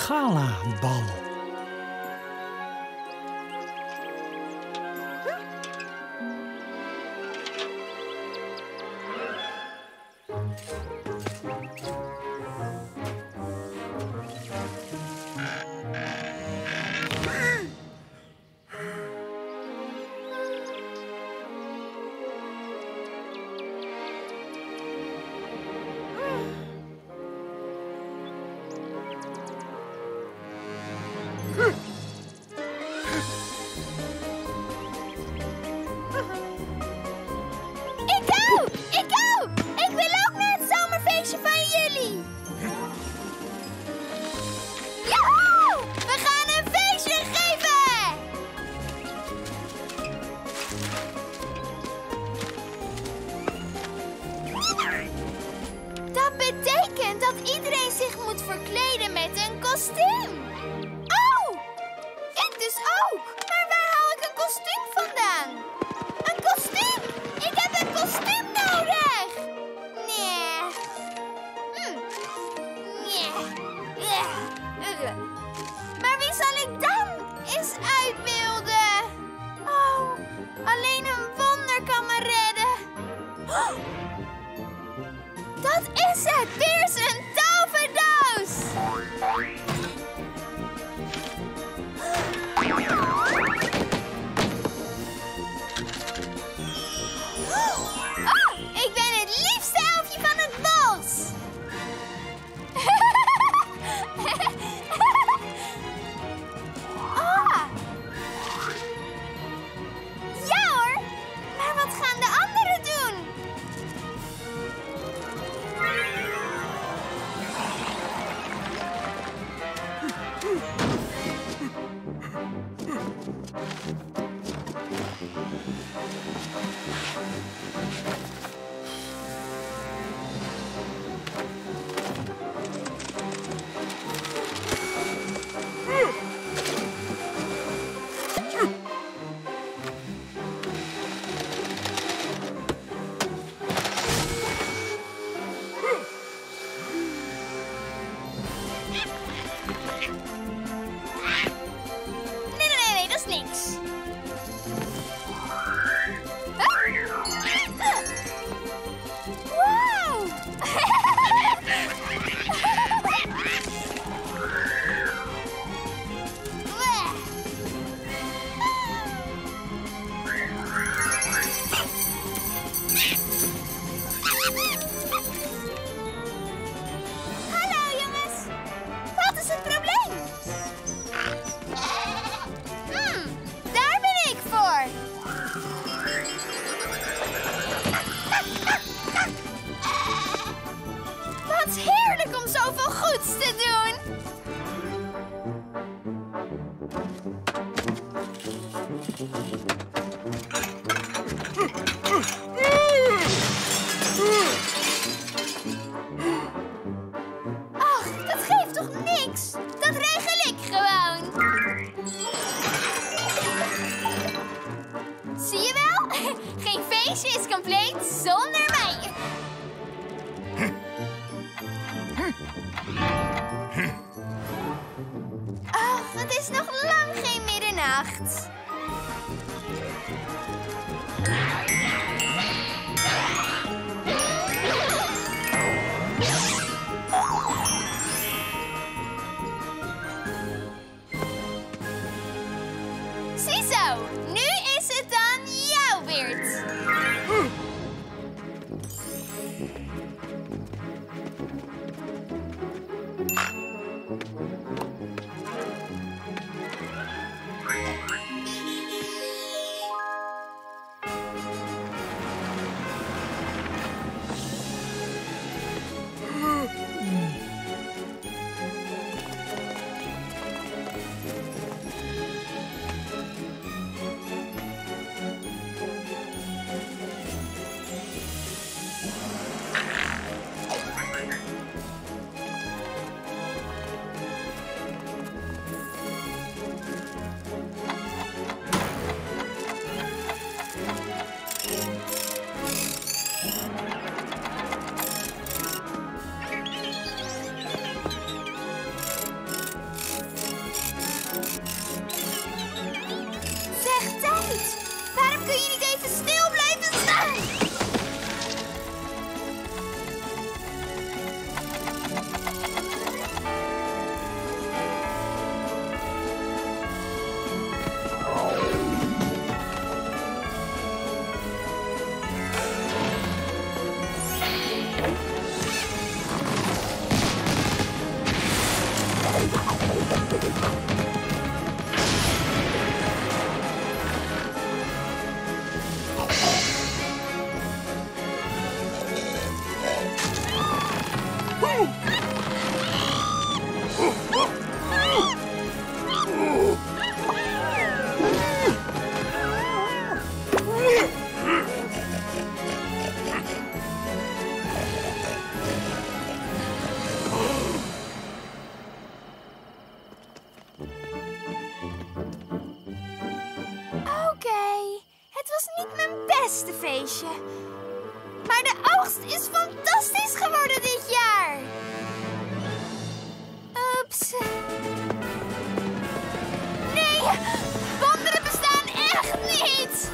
galabal. Maar wie zal ik dan eens uitbeelden? Oh, alleen een wonder kan me redden. Oh, dat is het! Weer is een toverdoos! Oh, ik ben het liefste elfje van het bos! Ah. Ja hoor, maar wat gaan de anderen doen? Nee, dat is niks. Wow! Hallo jongens, wat is het probleem? Daar ben ik voor. Wat heerlijk om zoveel goeds te doen. Ach, dat geeft toch niks? Dat regel ik gewoon. Zie je wel? Geen feestje is compleet zonder mij. Ach, het is nog lang geen middernacht. Ziezo, nu is het dan jouw beurt. oogst is fantastisch geworden dit jaar. Oeps. Nee, wonderen bestaan echt niet.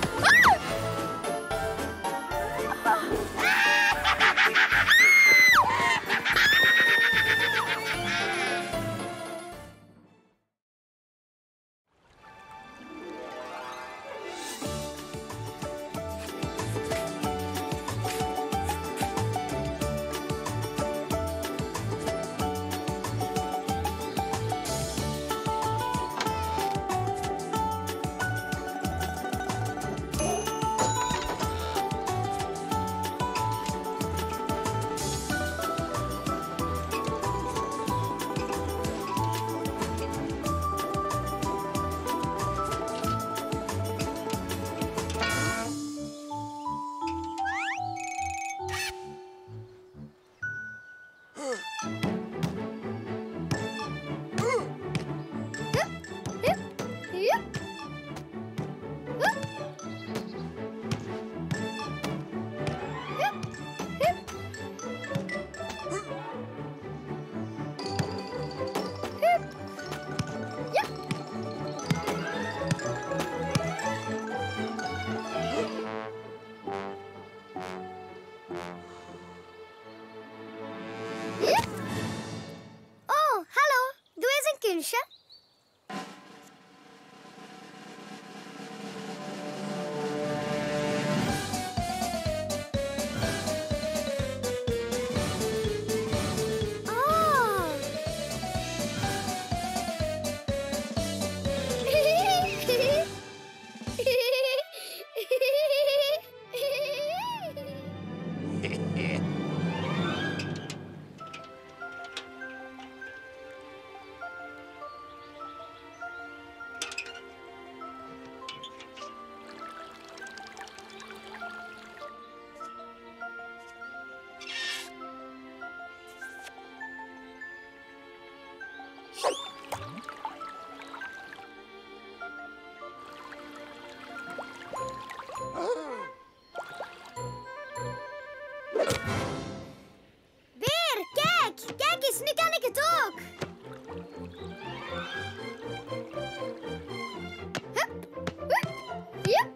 Oh, hallo. Doe eens een kunstje. Beer, kijk! Kijk eens, nu kan ik het ook! Hup, hup, jup.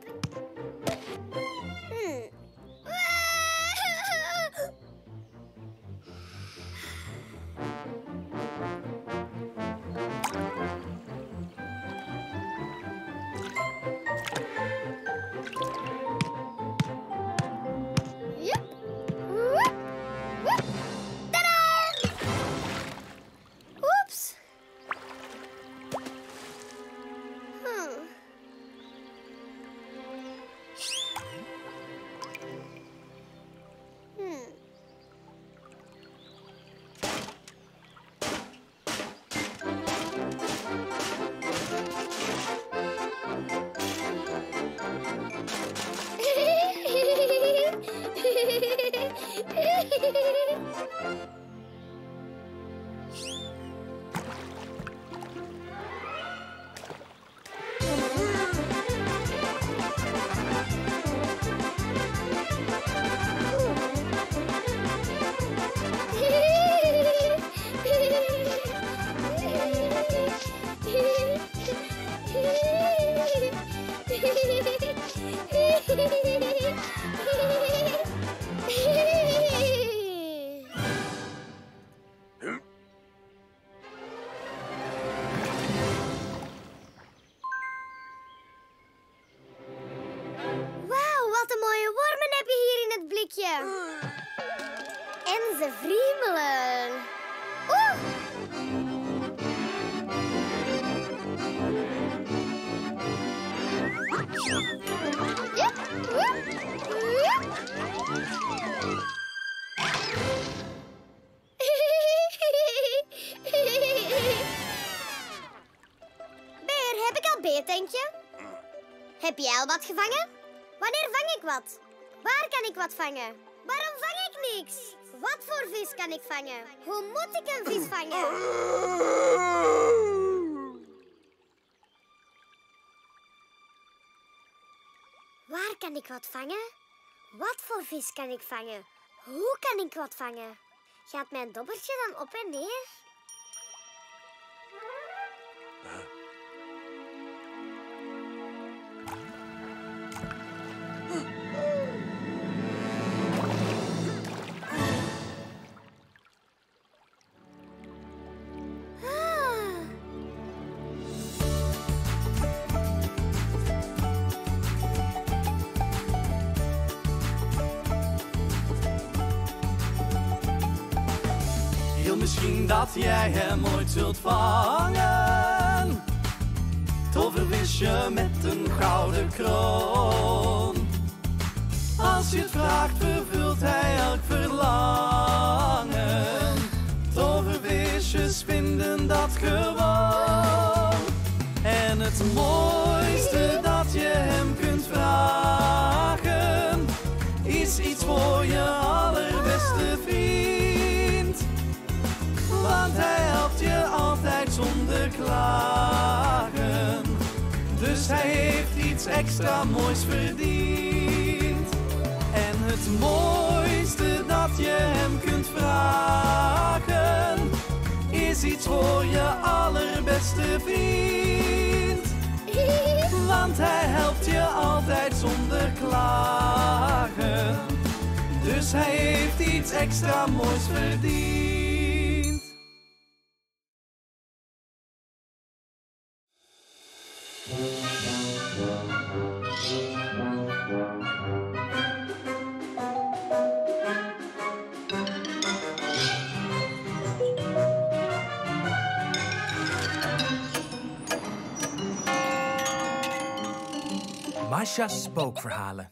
En ze friemelen. Oeh! Ja, woep, woep. Beer, heb ik al beertentje? Heb jij al wat gevangen? Wanneer vang ik wat? Waar kan ik wat vangen? Waarom vang ik niks? Wat voor vis kan ik vangen? Hoe moet ik een vis vangen? Waar kan ik wat vangen? Wat voor vis kan ik vangen? Hoe kan ik wat vangen? Gaat mijn dobbertje dan op en neer? Misschien dat jij hem ooit zult vangen. Tovervisje met een gouden kroon. Als je het vraagt, vervult hij elk verlangen. Tovervisjes vinden dat gewoon. En het mooiste dat je hem kunt vragen, is iets voor je allerbeste vriend. Want hij helpt je altijd zonder klagen. Dus hij heeft iets extra moois verdiend. En het mooiste dat je hem kunt vragen, is iets voor je allerbeste vriend. Want hij helpt je altijd zonder klagen. Dus hij heeft iets extra moois verdiend. Masha's spookverhalen.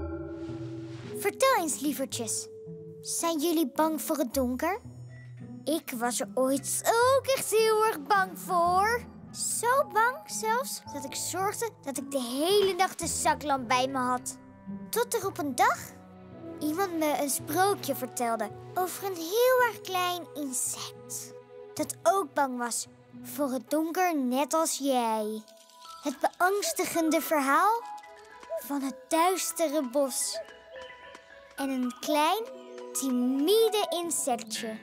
Vertel eens, lievertjes. Zijn jullie bang voor het donker? Ik was er ooit ook echt heel erg bang voor. Zo bang zelfs dat ik zorgde dat ik de hele nacht een zaklamp bij me had. Tot er op een dag iemand me een sprookje vertelde over een heel erg klein insect. Dat ook bang was voor het donker, net als jij. Het beangstigende verhaal van het duistere bos. En een klein, timide insectje.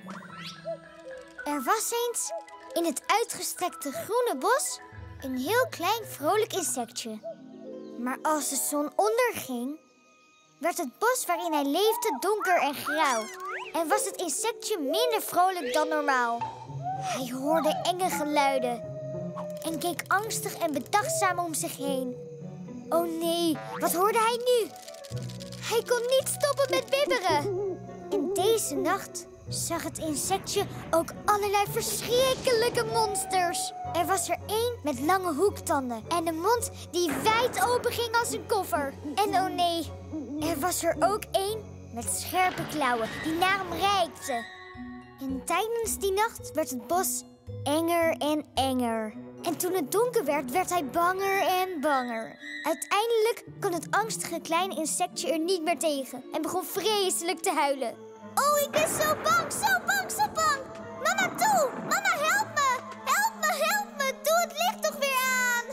Er was eens in het uitgestrekte groene bos een heel klein vrolijk insectje. Maar als de zon onderging, werd het bos waarin hij leefde donker en grauw. En was het insectje minder vrolijk dan normaal. Hij hoorde enge geluiden en keek angstig en bedachtzaam om zich heen. Oh nee, wat hoorde hij nu? Hij kon niet stoppen met bibberen. En deze nacht zag het insectje ook allerlei verschrikkelijke monsters. Er was er één met lange hoektanden en een mond die wijd open ging als een koffer. En oh nee, er was er ook één met scherpe klauwen die naar hem reikten. En tijdens die nacht werd het bos enger en enger. En toen het donker werd, werd hij banger en banger. Uiteindelijk kon het angstige kleine insectje er niet meer tegen en begon vreselijk te huilen. Oh, ik ben zo bang, zo bang, zo bang! Mama, toe! Mama, help me! Help me, help me! Doe het licht toch weer aan!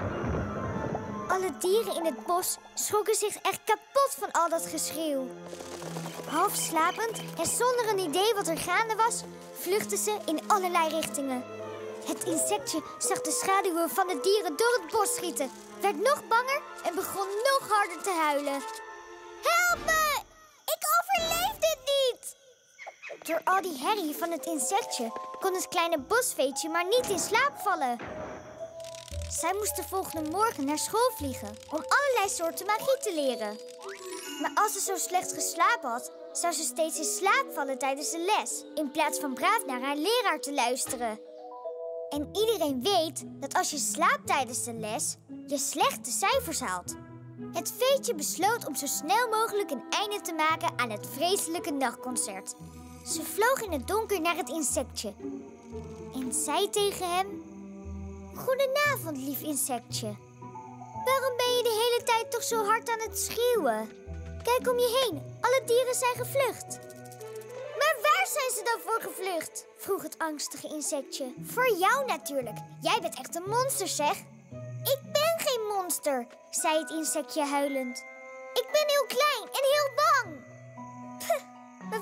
Alle dieren in het bos schrokken zich echt kapot van al dat geschreeuw. Half slapend en zonder een idee wat er gaande was, vluchtten ze in allerlei richtingen. Het insectje zag de schaduwen van de dieren door het bos schieten, werd nog banger en begon nog harder te huilen. Help me! Ik overleef dit niet! Door al die herrie van het insectje kon het kleine bosveetje maar niet in slaap vallen. Zij moest de volgende morgen naar school vliegen om allerlei soorten magie te leren. Maar als ze zo slecht geslapen had, zou ze steeds in slaap vallen tijdens de les, in plaats van braaf naar haar leraar te luisteren. En iedereen weet dat als je slaapt tijdens de les, je slechte cijfers haalt. Het veetje besloot om zo snel mogelijk een einde te maken aan het vreselijke nachtconcert. Ze vloog in het donker naar het insectje en zei tegen hem: Goedenavond, lief insectje. Waarom ben je de hele tijd toch zo hard aan het schreeuwen? Kijk om je heen, alle dieren zijn gevlucht. Maar waar zijn ze dan voor gevlucht? Vroeg het angstige insectje. Voor jou natuurlijk. Jij bent echt een monster, zeg. Ik ben geen monster, zei het insectje huilend. Ik ben heel klein en heel bang. Puh,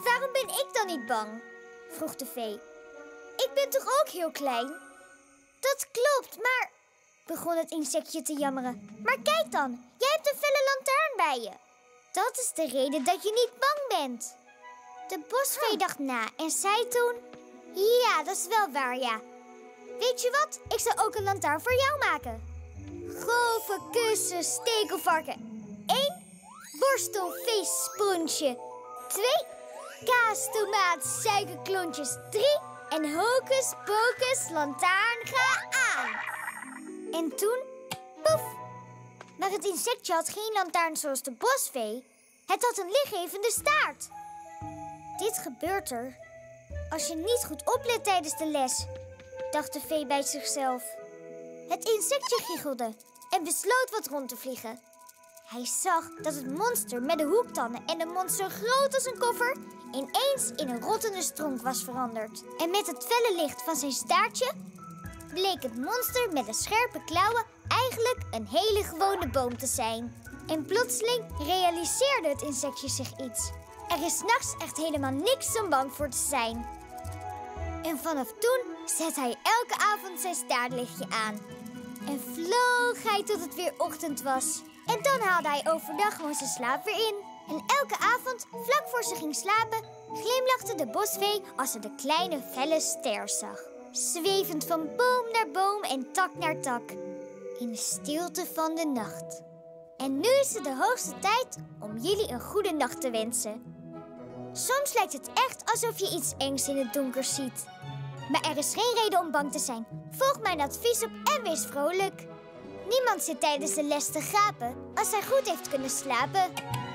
ben ik dan niet bang? Vroeg de vee. Ik ben toch ook heel klein? Dat klopt, maar... begon het insectje te jammeren. Maar kijk dan, jij hebt een felle lantaarn bij je. Dat is de reden dat je niet bang bent. De bosvee dacht na en zei toen... Ja, dat is wel waar, ja. Weet je wat? Ik zal ook een lantaarn voor jou maken. Grove kussen, stekelvarken. 1. Borstelvissponsje. 2. Kaas, tomaat, suikerklontjes. 3. En hocus pocus, lantaarn, ga aan. En toen, poef. Maar het insectje had geen lantaarn zoals de bosvee. Het had een lichtgevende staart. Dit gebeurt er als je niet goed oplet tijdens de les, dacht de vee bij zichzelf. Het insectje giechelde en besloot wat rond te vliegen. Hij zag dat het monster met de hoektanden en de mond zo groot als een koffer ineens in een rottende stronk was veranderd. En met het felle licht van zijn staartje bleek het monster met de scherpe klauwen eigenlijk een hele gewone boom te zijn. En plotseling realiseerde het insectje zich iets. Er is 's nachts echt helemaal niks om bang voor te zijn. En vanaf toen zette hij elke avond zijn staartlichtje aan. En vloog hij tot het weer ochtend was. En dan haalde hij overdag gewoon zijn slaap weer in. En elke avond, vlak voor ze ging slapen, glimlachte de bosvee als ze de kleine felle ster zag. Zwevend van boom naar boom en tak naar tak. In de stilte van de nacht. En nu is het de hoogste tijd om jullie een goede nacht te wensen. Soms lijkt het echt alsof je iets engs in het donker ziet. Maar er is geen reden om bang te zijn. Volg mijn advies op en wees vrolijk. Niemand zit tijdens de les te gapen als hij goed heeft kunnen slapen.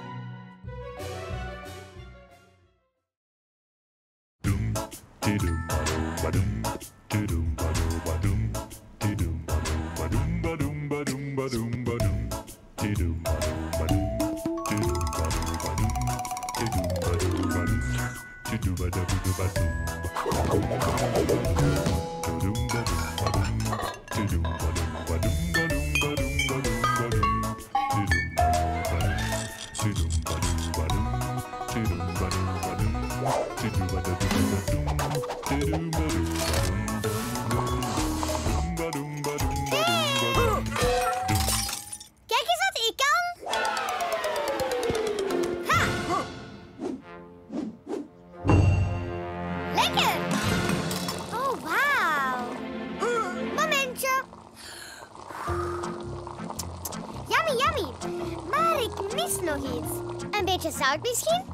Kijk eens wat ik kan! Ha! Lekker! Oh, wauw! Momentje! Yummy, yummy! Maar ik mis nog iets. Een beetje zout misschien?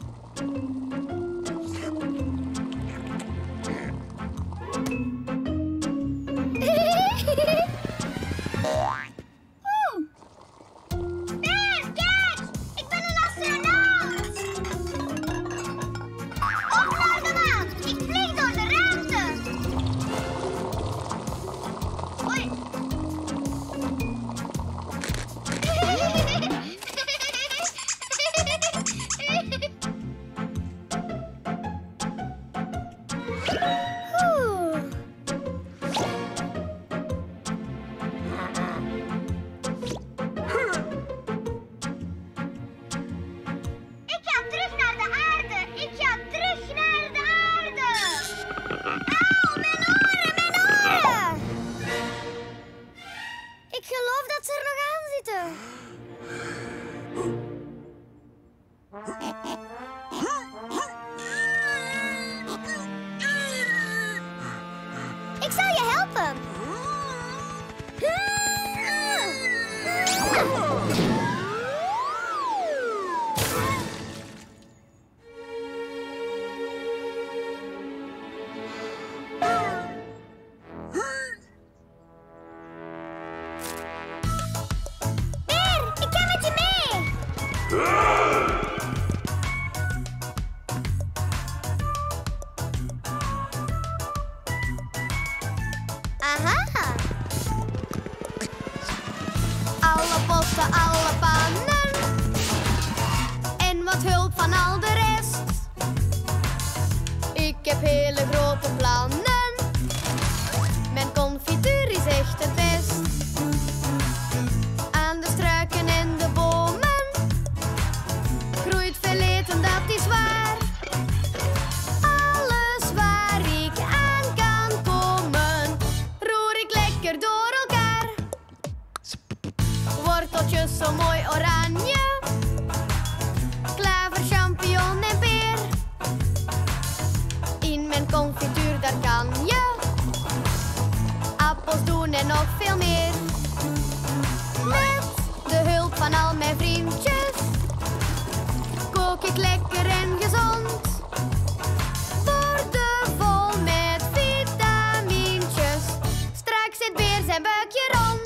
Ik zal je helpen. Beer, ik ga met je mee. Aha! Alle potten, alle pannen. En wat hulp van al de rest. Ik heb hele grote plannen. Mijn confituur is echt het best. Aan de struiken en de bomen groeit veel eten, dat is waar. nog veel meer. Met de hulp van al mijn vriendjes kook ik lekker en gezond. Borden vol met vitamintjes. Straks zit Beer zijn buikje rond.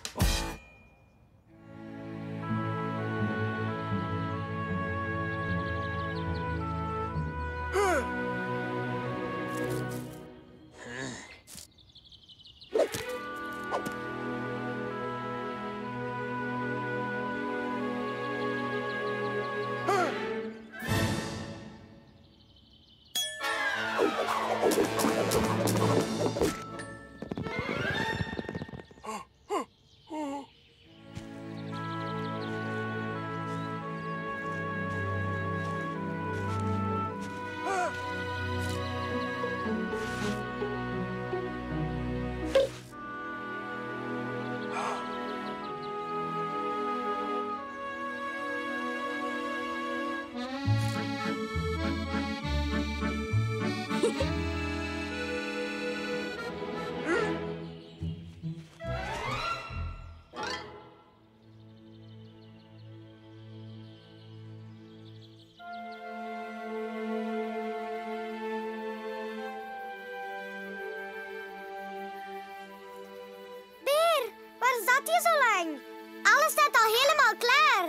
Zat hier zo lang? Alles staat al helemaal klaar.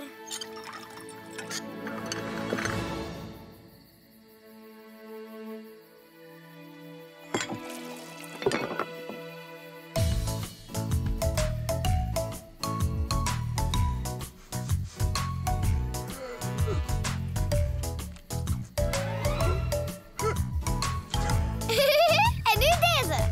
En nu deze.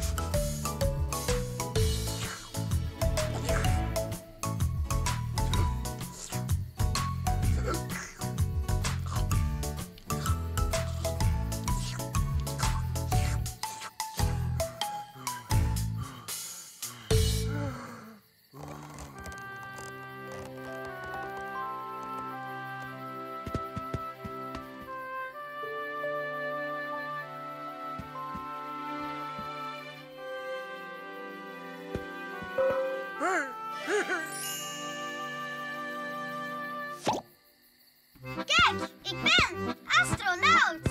Kijk, ik ben astronaut.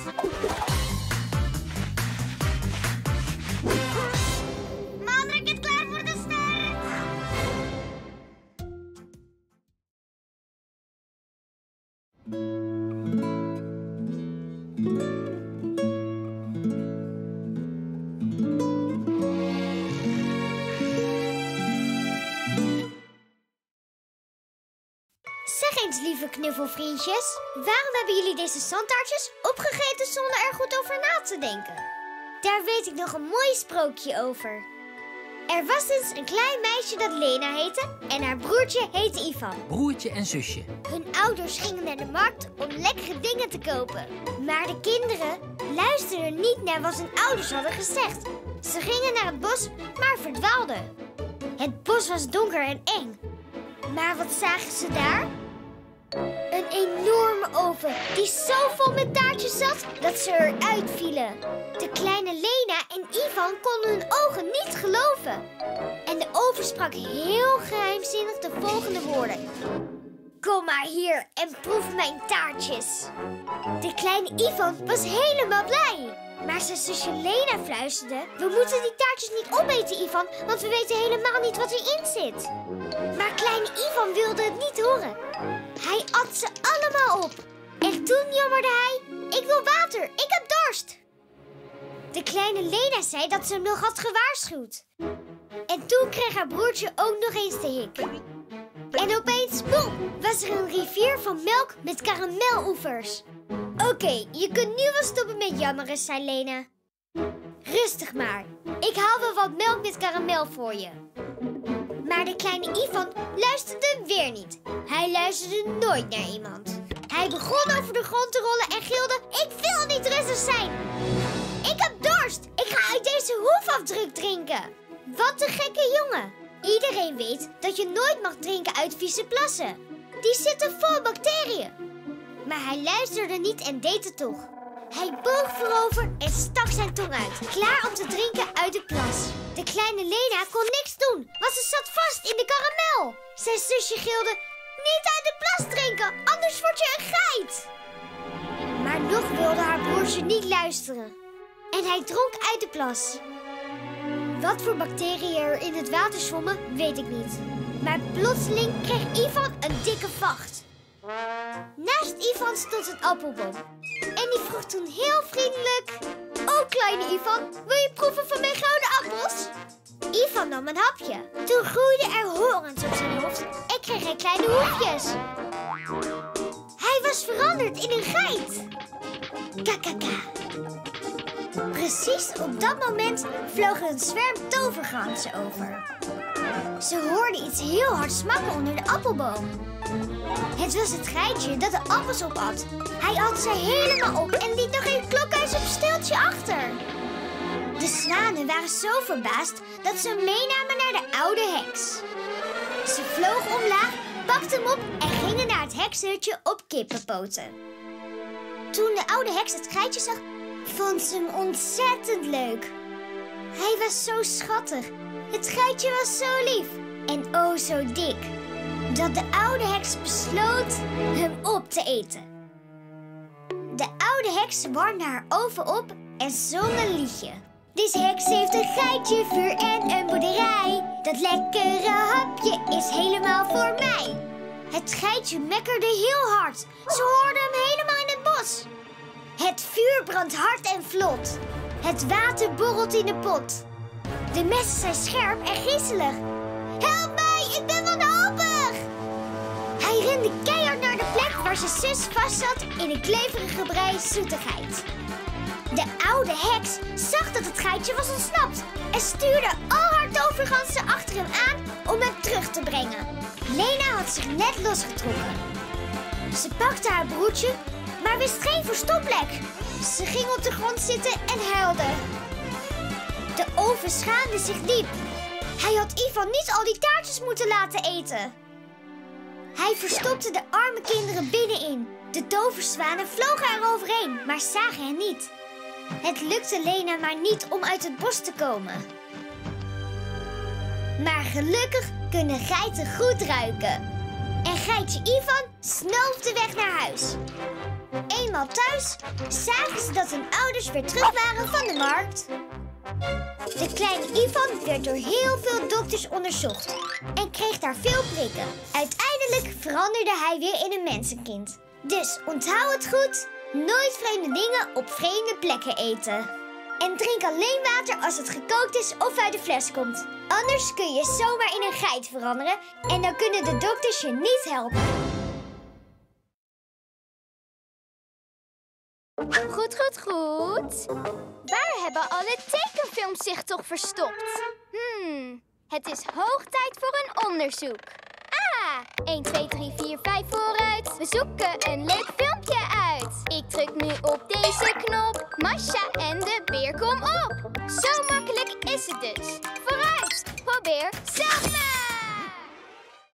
Maanraket klaar voor de start. Zeg eens, lieve knuffelvriendjes, waarom hebben jullie deze zandtaartjes opgegeten zonder er goed over na te denken? Daar weet ik nog een mooi sprookje over. Er was eens een klein meisje dat Lena heette en haar broertje heette Ivan. Broertje en zusje. Hun ouders gingen naar de markt om lekkere dingen te kopen. Maar de kinderen luisterden niet naar wat hun ouders hadden gezegd. Ze gingen naar het bos, maar verdwaalden. Het bos was donker en eng. Maar wat zagen ze daar? Een enorme oven die zo vol met taartjes zat dat ze eruit vielen. De kleine Lena en Ivan konden hun ogen niet geloven. En de oven sprak heel geheimzinnig de volgende woorden. Kom maar hier en proef mijn taartjes. De kleine Ivan was helemaal blij. Maar zijn zusje Lena fluisterde. We moeten die taartjes niet opeten, Ivan, want we weten helemaal niet wat erin zit. Maar kleine Ivan wilde het niet horen. Hij at ze allemaal op. En toen jammerde hij, ik wil water, ik heb dorst. De kleine Lena zei dat ze hem nog had gewaarschuwd. En toen kreeg haar broertje ook nog eens de hik. En opeens, boem, was er een rivier van melk met karameloevers. Oké, je kunt nu wel stoppen met jammeren, zei Lena. Rustig maar. Ik haal wel wat melk met karamel voor je. Maar de kleine Ivan luisterde weer niet. Hij luisterde nooit naar iemand. Hij begon over de grond te rollen en gilde, ik wil niet rustig zijn. Ik heb dorst. Ik ga uit deze hoefafdruk drinken. Wat een gekke jongen. Iedereen weet dat je nooit mag drinken uit vieze plassen. Die zitten vol bacteriën. Maar hij luisterde niet en deed het toch. Hij boog voorover en stak zijn tong uit, klaar om te drinken uit de plas. De kleine Lena kon niks doen, want ze zat vast in de karamel. Zijn zusje gilde, niet uit de plas drinken, anders word je een geit. Maar nog wilde haar broertje niet luisteren. En hij dronk uit de plas. Wat voor bacteriën er in het water zwommen, weet ik niet. Maar plotseling kreeg Ivan een dikke vacht. Naast Ivan stond een appelboom. En die vroeg toen heel vriendelijk... Oh, kleine Ivan, wil je proeven van mijn gouden appels? Ivan nam een hapje. Toen groeide er horens op zijn hoofd en kreeg hij kleine hoefjes. Hij was veranderd in een geit. Kakaka. Precies op dat moment vloog er een zwerm toverganzen over. Ze hoorden iets heel hard smakken onder de appelboom. Het was het geitje dat de appels op at. Hij at ze helemaal op en liet nog een klokhuis op stiltje achter. De zwanen waren zo verbaasd dat ze hem meenamen naar de oude heks. Ze vlogen omlaag, pakten hem op en gingen naar het hekshutje op kippenpoten. Toen de oude heks het geitje zag, vond ze hem ontzettend leuk. Hij was zo schattig. Het geitje was zo lief en oh zo dik, dat de oude heks besloot hem op te eten. De oude heks warmde haar oven op en zong een liedje. Deze heks heeft een geitje, vuur en een boerderij. Dat lekkere hapje is helemaal voor mij. Het geitje mekkerde heel hard. Ze hoorden hem helemaal in het bos. Het vuur brandt hard en vlot. Het water borrelt in de pot. De messen zijn scherp en griezelig. Help mij, ik ben wanhopig! Hij rende keihard naar de plek waar zijn zus vastzat in een kleverige brei zoetigheid. De oude heks zag dat het geitje was ontsnapt en stuurde al haar toverganzen achter hem aan om hem terug te brengen. Lena had zich net losgetrokken. Ze pakte haar broertje, maar wist geen verstopplek. Ze ging op de grond zitten en huilde. De oven schaamde zich diep. Hij had Ivan niet al die taartjes moeten laten eten. Hij verstopte de arme kinderen binnenin. De toverzwanen vlogen er overheen, maar zagen hen niet. Het lukte Lena maar niet om uit het bos te komen. Maar gelukkig kunnen geiten goed ruiken. En geitje Ivan snoof de weg naar huis. Eenmaal thuis zagen ze dat hun ouders weer terug waren van de markt. De kleine Ivan werd door heel veel dokters onderzocht en kreeg daar veel prikken. Uiteindelijk veranderde hij weer in een mensenkind. Dus onthoud het goed, nooit vreemde dingen op vreemde plekken eten. En drink alleen water als het gekookt is of uit de fles komt. Anders kun je zomaar in een geit veranderen en dan kunnen de dokters je niet helpen. Goed, goed, goed. Waar hebben alle tekenfilms zich toch verstopt? Het is hoog tijd voor een onderzoek. 1, 2, 3, 4, 5 vooruit. We zoeken een leuk filmpje uit. Ik druk nu op deze knop. Masha en de beer, kom op. Zo makkelijk is het dus. Vooruit, probeer zelf mee.